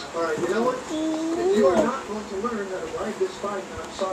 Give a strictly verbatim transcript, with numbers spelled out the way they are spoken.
All right, you know what? If you are not going to learn how to ride this bike, then I'm sorry.